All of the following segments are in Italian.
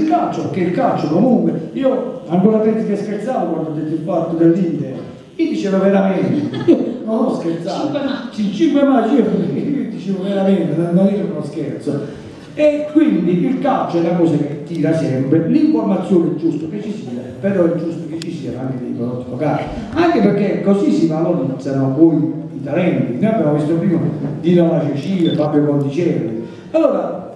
calcio, perché il calcio comunque, io ancora penso che scherzavo quando ho detto il fatto dell'Inter, io dicevo veramente, non ho scherzato, 5 maggio, io dicevo veramente, non era uno scherzo. E quindi il calcio è una cosa che tira sempre, l'informazione è giusto che ci sia, però è giusto che ci siano anche dei prodotti locali, anche perché così si valorizzano poi i talenti. Noi abbiamo visto prima Dino La Cecilia, Fabio Conticelli. Allora,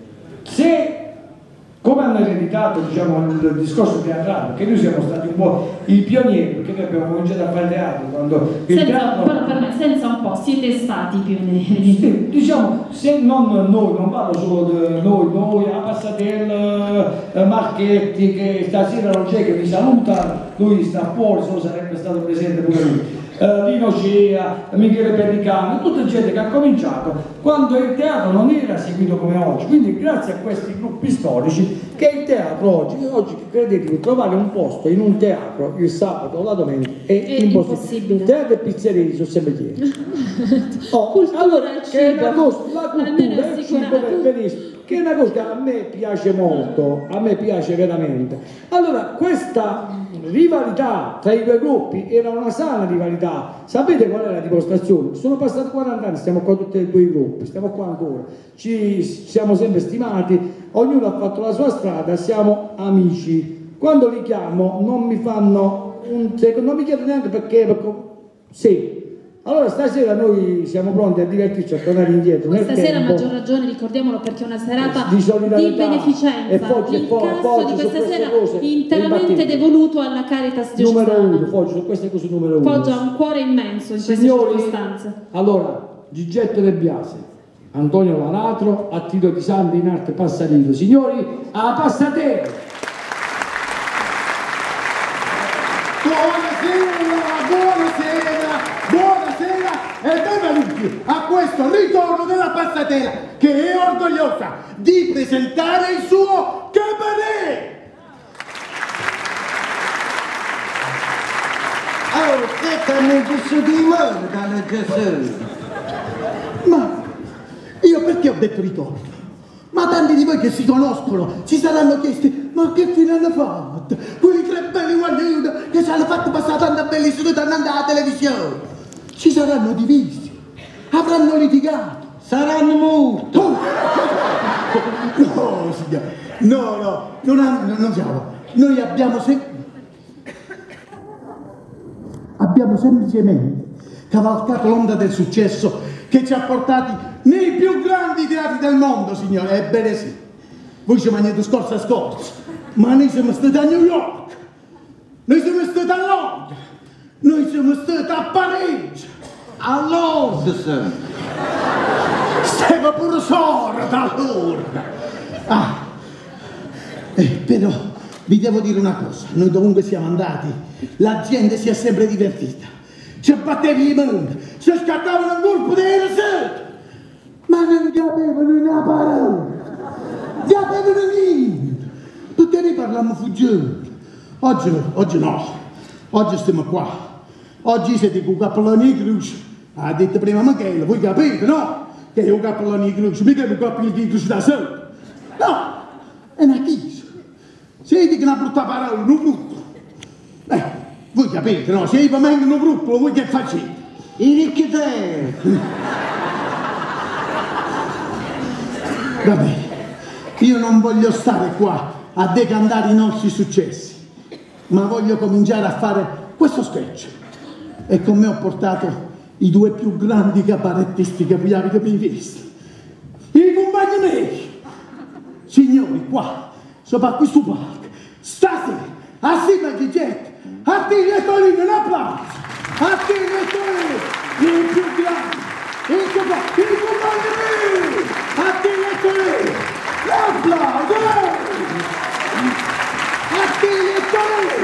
se come hanno ereditato, diciamo, il discorso teatrale, che noi siamo stati un po' i pionieri, perché noi abbiamo cominciato a fare teatro quando il teatro... Però per me, senza un po', siete stati i pionieri. Sì, diciamo, se non noi, non parlo solo di noi, a Passatella, Marchetti, che stasera non c'è, che mi saluta, lui sta fuori, solo sarebbe stato presente pure lui. Lino Cea, Michele Pellicano, tutta gente che ha cominciato quando il teatro non era seguito come oggi, quindi grazie a questi gruppi storici che il teatro oggi credete, trovare un posto in un teatro il sabato o la domenica è impossibile. Teatro e pizzerie sono sempre pieni. Allora, che è una cosa, la cultura, il cibo benissimo, che è una cosa che a me piace molto, a me piace veramente. Allora, questa rivalità tra i due gruppi era una sana rivalità. Sapete qual è la dimostrazione? Sono passati 40 anni, stiamo qua tutti e due i gruppi, stiamo qua ancora, ci siamo sempre stimati, ognuno ha fatto la sua strada, siamo amici. Quando li chiamo non mi fanno un secondo, non mi chiedono neanche perché sì. Allora stasera noi siamo pronti a divertirci, a tornare indietro. Stasera a maggior ragione, ricordiamolo, perché è una serata di beneficenza. L'incasso di questa sera interamente devoluto alla Caritas diocesana. Numero uno, Foggia, su queste cose numero uno. Foggia ha un cuore immenso in queste circostanze. Allora, Gigetto De Biase, Antonio Lanatro, Attilio Di Sandi in arte Passarino. Signori, a Passatera! Buonasera e benvenuti a questo ritorno della Passatela, che è orgogliosa di presentare il suo cabaret. Oh, che questo di mano dalla Gesù. Ma io perché ho detto ritorno? Ma tanti di voi che si conoscono si saranno chiesti: ma che fine hanno fatto? Quei tre belli guaglioni che ci hanno fatto passare tanta bellissima tornando alla televisione. Si saranno divisi, avranno litigato, saranno morti. Oh. No, signore, no, non siamo. Noi abbiamo semplicemente cavalcato l'onda del successo che ci ha portati nei più grandi teatri del mondo, signore. Ebbene sì, voi ci mangiate scorso, ma noi siamo stati a New York, noi siamo stati a Londra, noi siamo stati a Parigi, a Lourdes. Stiamo pure sorda a Lourdes. Però vi devo dire una cosa, noi dovunque siamo andati, la gente si è sempre divertita. Ci battevano i mani, si scattavano un colpo di risate, ma non capivano una parola, non capivano niente, perché noi parliamo fuggendo. Oggi no, oggi stiamo qua, oggi siete con i cappellani di croce, ha detto prima Michele, voi capite, no? Che io cappellani di croce, mica mi cappellani di croce da solo, no, è una chiesa, siete che una brutta parola, un gruppo. Voi capite, no? Se io vengo in un gruppo, voi che facete? I ricchi te! Va bene, io non voglio stare qua a decantare i nostri successi, ma voglio cominciare a fare questo sketch. E con me ho portato i due più grandi cabarettisti che voi avete mai visto. I compagni miei! Signori, qua, sopra questo palco, stasera, assieme a Gigetto, Attilio e Tonino, un applauso! Attilio e Tonino, i più grandi, i compagni miei! Attilio e Tonino, l'applauso! Attilio e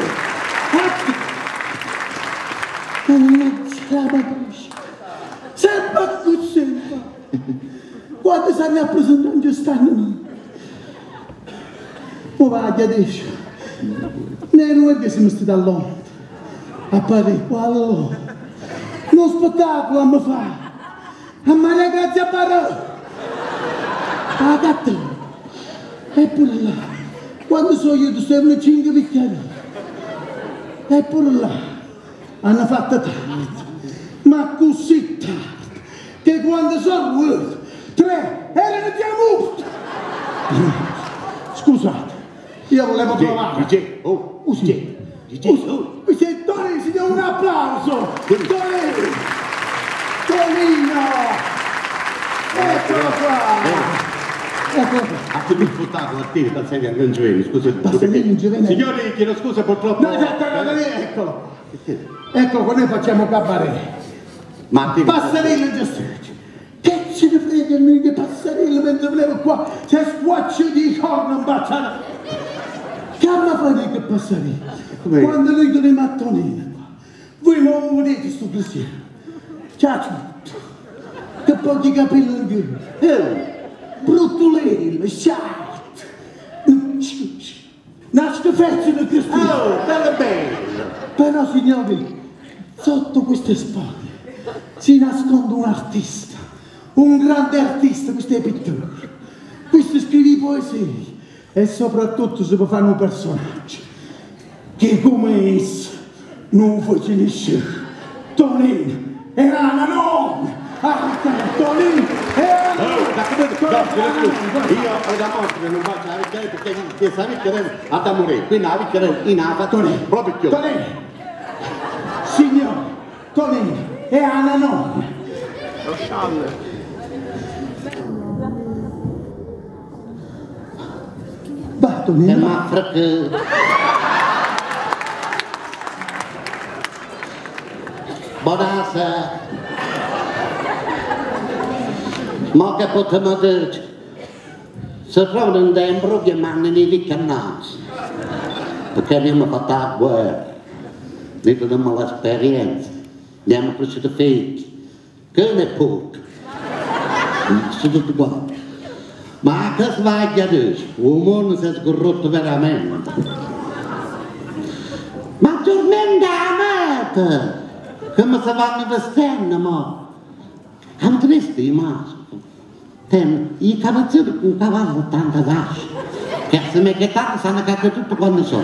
Tonino! Mannaggia la pace! Sempre così! Quando stanno rappresentando stanno? Ma va adesso! Non è che siamo stati a Londra, a Parigi, a Londra. Uno spettacolo a me fare, a Maria Grazia Barò, a Cattolica, e pure là, quando so io tu stai 5 bicchieri. E pure là hanno fatto tardi, ma così tardi, che quando sono venuti 3 erano già morti. Scusate, io volevo trovare. DJ, Tonino, signore, un applauso! Tonino! Eccolo qua! Ha più disputato a te, Passarini anche in Gioveni, scusa. Passarini in Gioveni? Signori, chiedo scusa purtroppo. No, eccolo! Eccolo, qua noi facciamo cabaret. Passarini in Gioveni! Che ce ne frega a noi che Passarini mentre volevo qua? Se squaccio di corno in baciata! Che mi fate che Passarini? Quando noi torniamo a Tonino, voi non vedete sto cristiano, c'ha tutto, che pochi capelli in più, bruttolino, sciarto, una schifezza di cristiano. Oh, bello! Però signori, sotto queste spalle si nasconde un artista, un grande artista, questo è pittore, questo scrive poesie e soprattutto si può fare un personaggio. Che come esso non finisce. Tonino era una nonna! Tonino era una nonna! Io ho da morte non faccio la vecchiare perché questa vecchiare ha da morire, quindi la vecchiare in ha fatto proprio più. Tonino! Signore, Tonino era una nonna! Lo scialle! Va Tonino! Ma fracche! Buonasera, ma che potremmo dirci? Si trovano dei imbrughi e manni nei vicannanzi, perché abbiamo fatto la guerra, noi abbiamo l'esperienza, abbiamo cresciuto figli, che ne porca, sono tutti qua. Ma che svaglia adesso? Il mondo si è scorrotto veramente. Ma torniamo da meta! Come se vanno vestendo, ma hanno visto i maschi. I cavazzoni con un cavallo 80 gasci, che se mi che tanto sanno che tutto quando sono.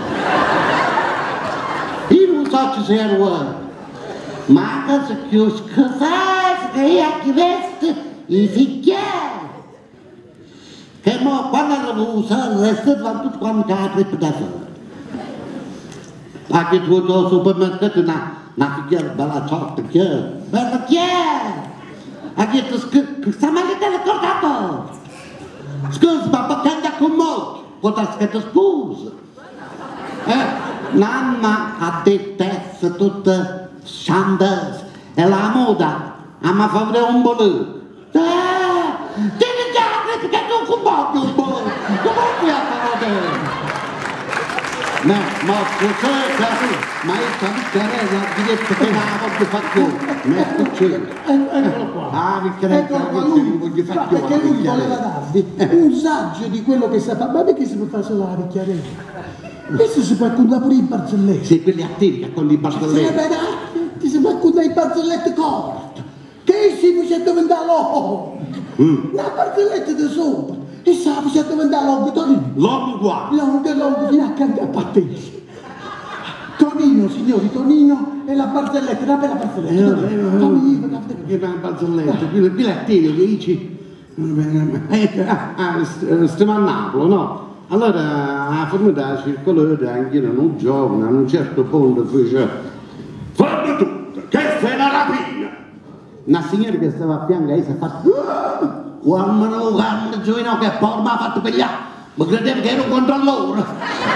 Io non so ci sia il ma cosa chiuso, che fai? Che io che veste i figlieri. Che mo quando avevo usato, resta vanno tutti quanti che apri da fuori. Anche tu al supermercato una figliera bella ciotta, bella chiara! Ha detto, sta maledetta ricordato! Scusa, ma perché andai con molti? Potrà scritto scusa! Mamma ha detto tutta sciandese e la moda ma fa vedere un bolù! Tieni già, perché tu combatti un bolù! Come fai a fare? No, ma scusate, ma io sono detto che la voglio fare più, non è successo. Eccolo qua. Ah, eccolo qua, lui voglio fare più. Perché lui voleva darvi un saggio di quello che sa fare, ma perché si può fare solo la vecchiaia? Questo si può raccontare pure in barzellette. Sì, quelli attivi che con i barzellette. Ti si può raccontare in barzellette corte, che si faceva diventare l'uomo. Una barzelletta di sopra. E sa, faceva diventare l'uomo, Tonino. L'uomo qua. L'uomo fino a cantare a patteggi. Tonino, signori, Tonino e la barzelletta, una bella barzelletta. Tonino, che una barzelletta, quelli attivi che dici. Stiamo a Napoli, no? Allora, a formidare circolare anche un giovane, a un certo punto fece ferma tutto, che sei una rapina! Una signora che stava a fianco a lei si è fatta uomo, giovane che poi mi ha fatto pigliare, ma credevo che era un controllore!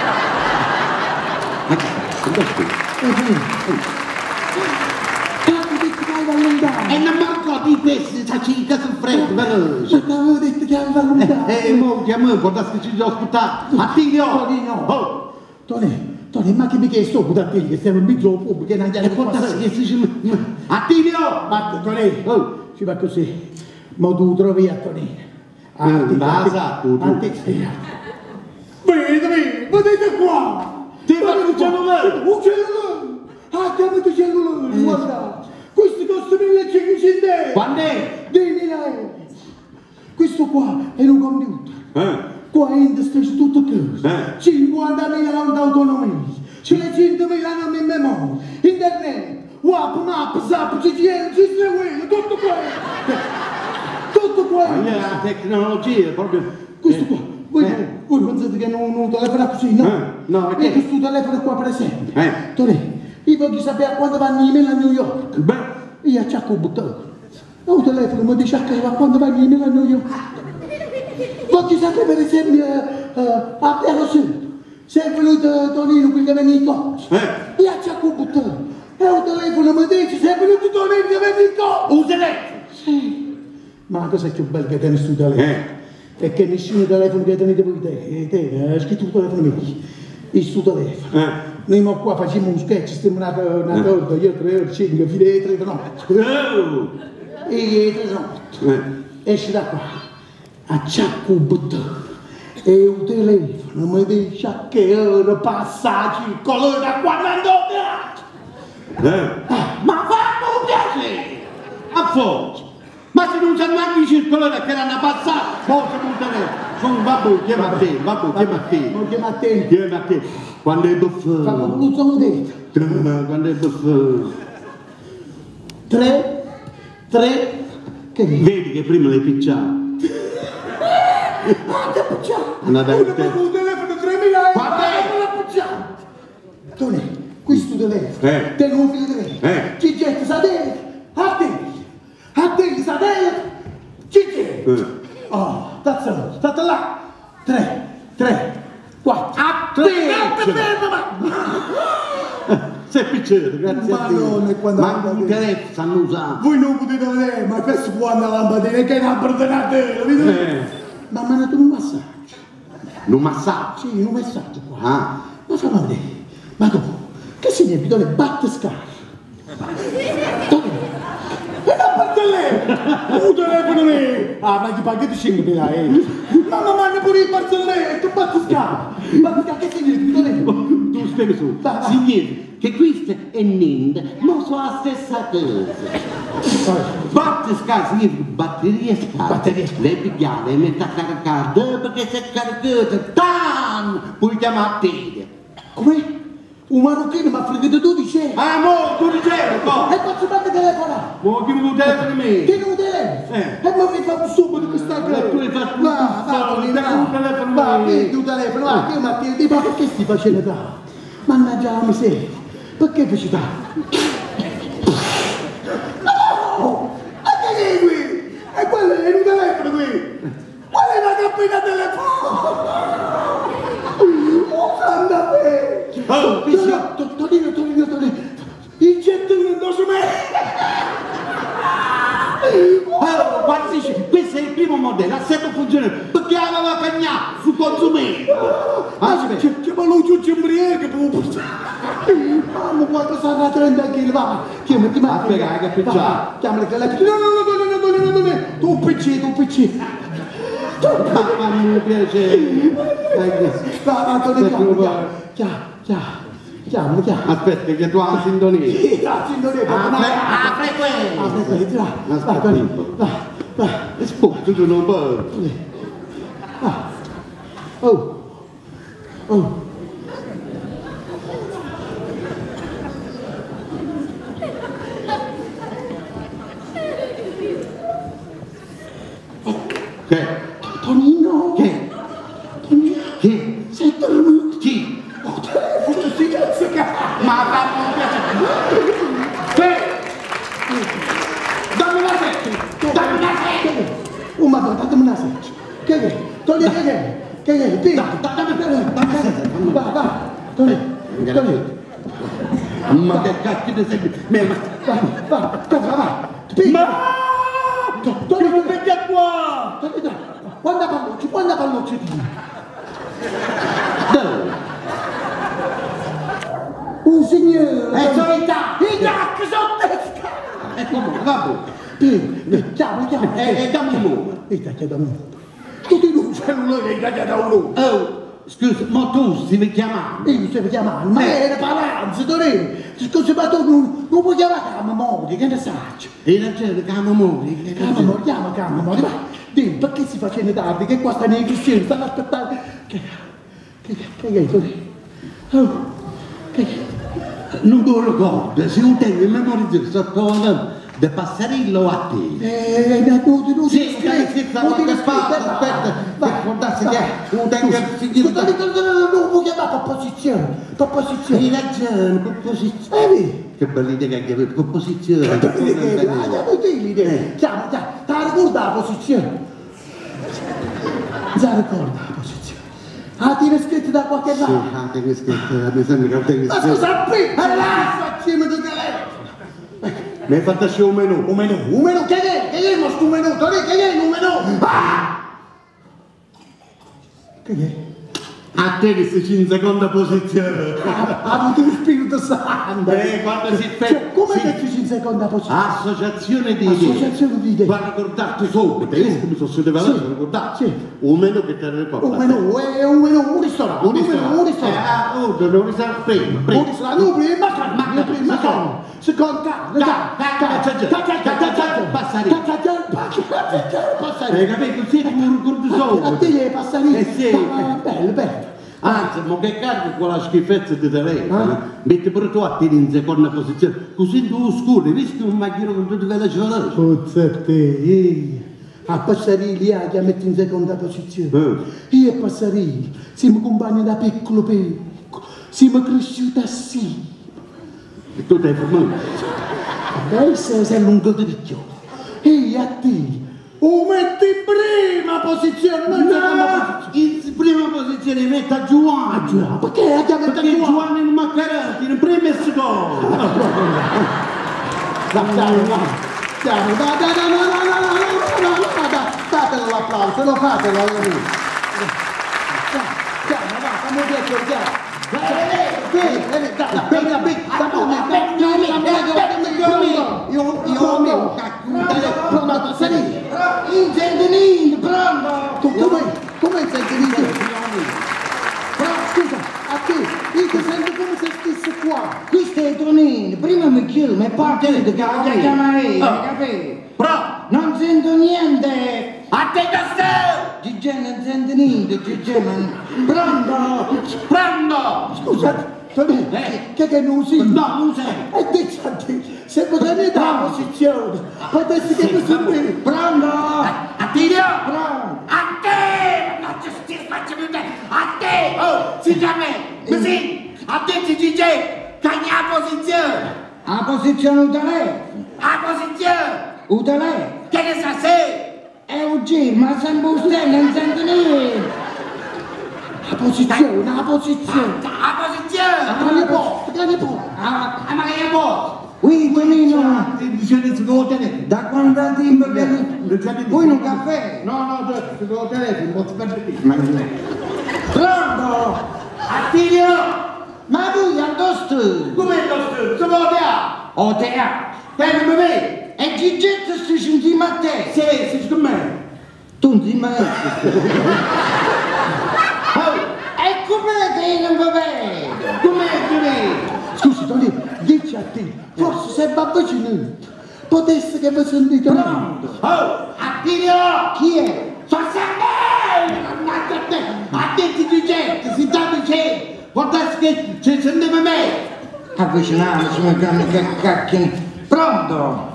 E non manco di questi, sa cica sul freddo, veloce. Ma avevo detto che aveva allungato. Mo chiamo, portassi ci ho aspettato. Attilio! Tonino! Tonino, ma che mi chiesto pure Attilio, che stiamo in mezzo al pubblico e non andiamo a portassi che si... Attilio! Ma Tonino, ci va così. Ma tu trovi a Tonino. Basta, tu. Vedete qua! Ti faccio un cellulare! Un cellulare! Ah, chiamate cellulare, guarda! Questo costa 1500 euro! Quando è? 10.000 euro! Questo qua è un computer! qua in stesso tutto chiuso, 50.000 euro d'autonomia, 500.000 nomi in memoria, internet, WhatsApp, Map, Zap, GGL, GSW, tutto quello. Tutto quello. La tecnologia, proprio... Questo qua, voi pensate che non telefona così, no? No, perché? E questo telefono qua per esempio. Tore, io voglio sapere quando vanno in email a New York. Beh. Io acciacco un bottone. Un telefono mi dice che quando vanno in email a New York. Voglio sapere per esempio a Piano Sud. Se è venuto Tonino qui che viene in coach. Io acciacco un bottone. E un telefono mi dice se è venuto Tonino che viene in coach. Un telefono? Sì. Ma la cosa più bella che tiene questo telefono è che nessuno telefono che tenete voi te, è scritto un telefono mio, il suo telefono. Noi qua facciamo un sketch, stiamo una torta, io 3 ore 5, fino alle 3 di notte. E 3 di notte. Esci da qua, acciacco un bottone e un telefono mi dice a che ora passa il colore da qua andando. Ma fammi un piacere! A forza! Ma se non sanno anche i circolari che erano passati, forse non telefono. Vabbè, chiama a te, Non chiama a te. Chiama a te. Quando è buffone. Fanno l'uzzo un dito. Quando è buffone. 3, che dici? Vedi che prima l'hai picciato. Che picciato? Andate a te. Un telefono 3.000 euro. Guarda! Non l'ha picciato. Tony, questo telefono. Te non figlio ci getti satellite. Attenti, satellite. Ci getti. Oh, state là. 3, 4. Attenti. Sei piccolo, grazie a te. Ma un telefono sanno usare. Voi non potete vedere, ma questo quando la lampadina che è una perdonatela, vedete? Ma mi ha dato un massaggio. Un massaggio? Sì, un massaggio qua. Ma fammi vedere. Ma dopo, che significa le battescarpe? E non parte lei! Un telefono lì! Ma ti paghi 5.000 euro. Ma mi manda pure il barzellette, battescarpe! Battescarpe che significa lei? Tu spieghi su. Significa che questa è niente, ma sono la stessa cosa. Battescarpe significa batteria scarsa. Le pigliate e mette a caricare, dopo che si è caricata, puoi chiamare a te. Come? Un marocchino mi ha fregato 12 euro. Mo, 12 euro, E faccio parte telefonare. Vuoi che mi telefono me? Che non telefono? E mi fai subito questa cosa. Tu hai fatto Va, prendi un telefono, va, che Mattia, ma perché stai facendo tanto? Mannaggia la miseria. Perché feci tanto? No! Ma che è qui? E quello è un telefono qui. Qual è la cappina telefono? Santa me! Tonino, il gettone addosso me! Guarda, questo è il primo modello, a sempre funziona, perché aveva cagnato sul consumento. C'è ma lo giù c'embriaca, mamma, quanto sarà 30 kg, va! Chiamati, ma... Aspetta, che picciato. Chiamali che lei... No, tu PC. Ma mi piace. Va, chiamali. Aspetta, che tu hai la sintonia. La sintonia, frequenza. Aspetta, va. Spocco, tu non puoi. Oh. Che? Tonino! Che? Sei dormito? Chi? Oh, telefono, si cazzica! Ma fammi un piacere! Dammi una sette! Oh, ma datemi una sette! Che è? Togli che è? Dammi una sette! Va! Togli! Ma che cacchio di sei? Va! Togli un vecchio qua! Quando pallucci ti? Dove? Un signore! È solità! I tacchi sottesca! E comunque, vabbè. Chiama! E dammi un numero. E tacchi da me. Tu ti non cellulare e tacchi da un numero. Oh, scusa, ma tu devi chiamare? Io devo chiamare, ma era Palazzo, Torino. Scusa, ma tu non puoi chiamare Camamori, che ne sai? E la gente Camamori? Camamori, chiama Camamori, va. Dimmi, perché si facendo tardi? Che qua stanno i cristiani, stanno aspettando. Che è così? Oh, che non lo ricordo, se non tengo in memoria di sotto de Passarillo a te. Non sì, aspetta, guardate che non tengo non vuoi chiamare opposizione. Hai ragione, opposizione. Che bella idea che avete, opposizione. Andiamo te l'idea. Chiama, te la ricorda la posizione? Già ricorda la posizione. Ah, ti è scritto da qualche parte? Sì, ah, ti è scritto, mi sembra che non ti è scritto. Ma scusa, facciamo di telefono. Mi hai fatto asciò un menù. Un menù? Che è sto menù? Che è un menù? Che è? A te che sei in seconda posizione. Ha avuto lo Spirito Santo. Quando si fa... Cioè, come che sei in seconda posizione? Associazione di idee. Associazione di idee. Ma ricordarti subito, che mi sono sentito valore, ricordarti. Sì. Un menù che te ne ricorda. Un menù, un ristorante. Un ristorante. Un ristorante prima. Un ristorante, no, prima. Secondo carne, Passare. Hai capito? Sì, tu ricordi solo. A te le passare. Sì. Bello. Anzi, ma che carico con la schifezza di telefono? Metti pure tu a te in seconda posizione. Così tu scuri, rischi un macchino con tutti i veloci. Pozza a te, a Passarilli che metti in seconda posizione. Io e Passarilli siamo compagni da piccolo, siamo cresciuti assieme. E tu ti hai formato? Adesso sei lungo dritto. E a te, metti in prima posizione, non in seconda posizione. In prima posizione metti a Giovanni. Perché la chiamata Perché Giovanni non mi ha carato, in prima e seconda. Fatelo l'applauso, lo fatelo. Fammi piacere, come senti? Scusa, a te, io ti sento come se stessi qua. Questo è Tonino, prima mi chiudo e poi che capito? Non sento niente! A te da sé! Gigi non sente niente, Gigi Pronto! Scusa, che non usi? No, non sei! E dici a te, se potevi dare la posizione, potessi che mi qui. Pronto! Attilio! Pronto! A te! Non ci stia facendo te! A te! Oh, si chiama! Così! A te, Gigi! Cagna la posizione! La posizione utile! La posizione! Utile! Che ne sa se? È un giro, ma sempre un stella, non sente niente! La posizione! La posizione! Che ne può? Ma che ne può? Qui, Tonino! Da quanto tempo che... Vuoi un caffè? No, si devo telefono, posso perdere. Pronto! Attilio! Ma tu andosto? Com'è lo studio? Si può te? O te? Non mi vedi? E Gigetto stai insieme a te? Sì, con me. Tu insieme a te? E com'è che non mi vedi? Com'è che vedi? Scusi, Tonino, dici a te, forse se va avvicinato, potesse che vi sentite. Pronto? Attilio! Chi è? Forse a me! A te ti gente, si sta dicendo! Guardate che ci sentiva me! Avviciniamoci, che cacchio. Pronto?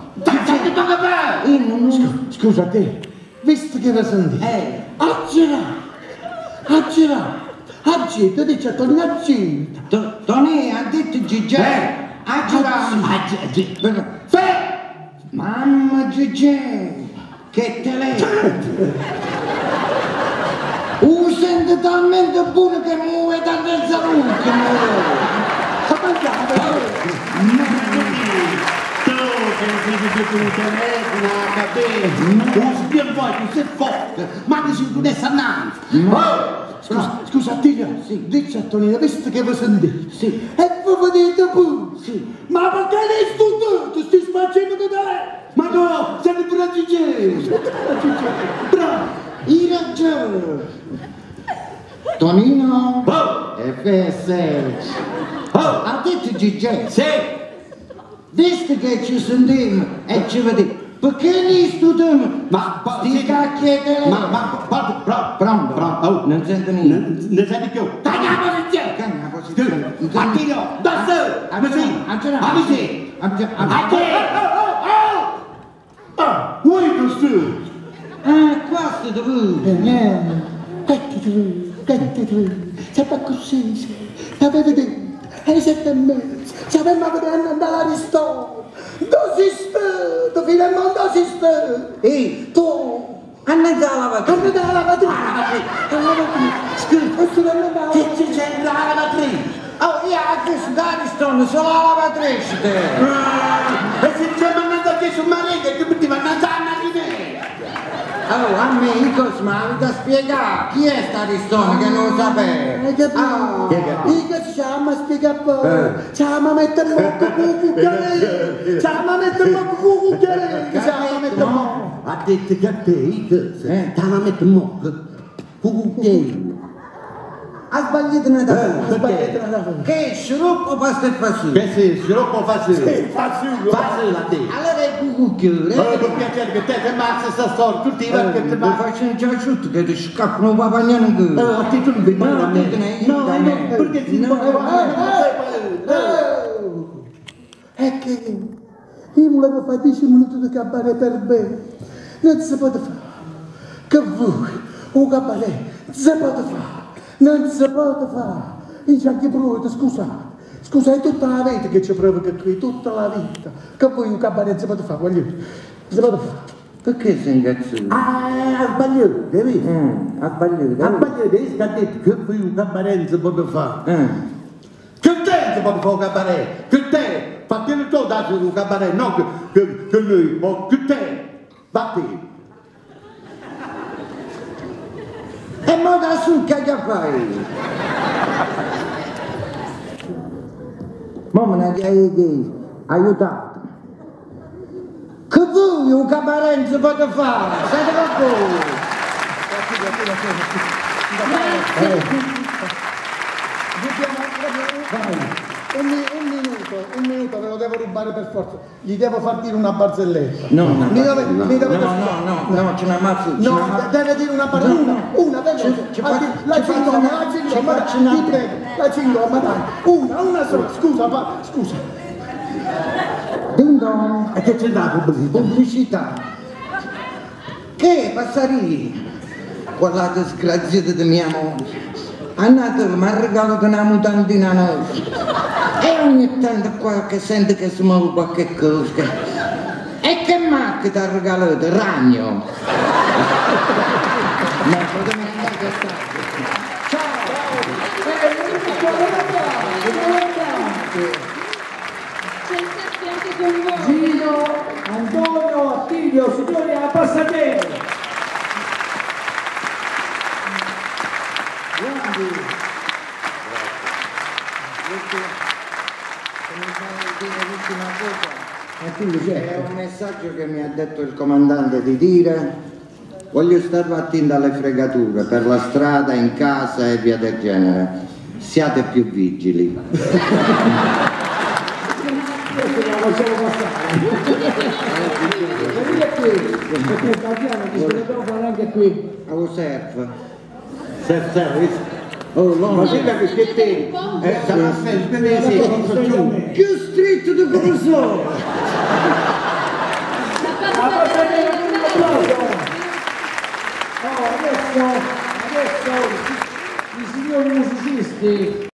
Scusa te, visto che vi sentite, aggirate, dice a Tonino, aggirate. Tonino, ha detto Gigi. Aggirate. Mamma Gigi, che telefono. Sente talmente buono che muove da mezza luce. Non spiego voi, tu sei forte, ma dici tu adesso annanzi. Scusa, Attilio, dici a Tonino, visto che vi sentite, e voi vedete pure, ma perché lei studiato, stai facendo da te? Ma no, siete pure a Gigi. Bravo, hai ragione. Tonino? FSH. Ha detto Gigi? Sì. Visto che ci sentiamo e ci vediamo, Perché ne studiamo? Ma sti cacchiette pronto, non sento niente. Non senti più. Cagna la posizione. Attilo, dosso, amici. Vuoi dosso? Questo dove? Che sempre così, t'aveva detto, alle 7:30, ci avevamo vedere andare all'Aristotele. Dove si spera? Fino al mondo si spera. Ehi, tu! andate alla lavatrice. Andate alla lavatrice. Alla lavatrice. Scusa, Che c'è la lavatrice? Oh, io a questo d'Ariston solo la lavatrice. E se c'è mandato a questo marito che mi va a nanzana di me. Oh, amigos, ma mi da spiegare chi è sta Aristone che non lo sapeva? hai capito? Dica, ciao, ma spiega poi. Ciao, ma mette molto cucchiere. Ciao, ma mette molto cucchiere. Ciao, ma mette molto. Ha detto che a te, ciao, ma mette molto cucchiere. Ha sbagliato una data. Che sciroppo pasta e fasullo? Che sì, sciroppo fasullo. Sì, fasullo. Fasullo a te. Allora è cucchiere. Per piacere che te ammazza sta storia, tutti i che te ma faccio un giacciutto che ti scappano un papagnano in culo. A te tu non vedi a me. No, perché si può è che io volevo fare 10 minuti di cabaret per bene. Non si può fare. Che vuoi? Un cabaret non si può fare. Non si può fare. Io c'è anche brutto, scusate. Scusa, è tutta la vita che ci provoca qui, tutta la vita. Che vuoi un cabaret non si può fare, voglio dire. Si può fare. Perché sei ingazzato? ha sbagliato, capito? Ha sbagliato. Ha sbagliato, è che ha detto che vuoi un cabaret non si può fare. Che te si può fare un cabaret? Che te? Fatelo tu dare un cabaret, non che lui, ma che te? Batti. E mo da succa che fai? Mo me ne aiutate. Che voi un cabaret non si può fare? Siete con voi? Un minuto, ve lo devo rubare per forza. Gli devo far dire una barzelletta. No, ce ne ammazzo. No, deve dire una barzelletta. Una, la cingomma, dai. Una sola. Scusa. Ding dong. E che c'è da Pubblicità. Che passarini? Quella disgraziata di mia moglie. A Natale mi ha regalato una mutantina nuova. E ogni tanto qua che sente che si muove qualche cosa. E che macchina ti ha regalato? Ragno. No, potete andare che sta. Ciao! Gino, Antonio, Attilio, signori, a passatempo! È un messaggio che mi ha detto il comandante di dire: voglio stare attenti alle fregature per la strada, in casa e via del genere. Siate più vigili. Lasciamo passare. Venite qui, perché Tatiana ci dobbiamo fare anche qui. A surf. Service. Oh, no, ma guarda che te sarà sempre mesi contro giù. Più stretto di professore. Adesso i signori musicisti